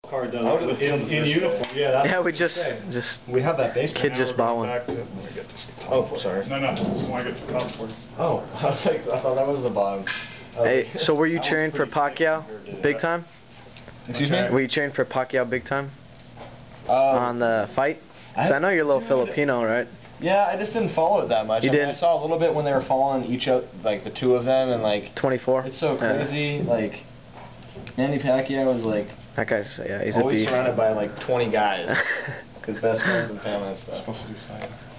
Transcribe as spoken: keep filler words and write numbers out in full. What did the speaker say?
Card done in, in, in uniform, yeah. That's yeah, we just, just, we have that baseball. kid just bought one. Oh, sorry. No, no, just want to get your top for you. Oh, I was like, I thought that was the bottom. Okay. Hey, so were you cheering for Pacquiao big time? Excuse me? Were you cheering for Pacquiao big time? Um, on the fight? Cause I, I know you're a little Filipino, right? Yeah, I just didn't follow it that much. You I mean, didn't? I saw a little bit when they were following each of, like the two of them, and like. twenty-four. It's so crazy, yeah. like. Manny Pacquiao was like. That guy's, yeah, he's always a beast. surrounded by like twenty guys, his best friends and family and stuff. Supposed to do side.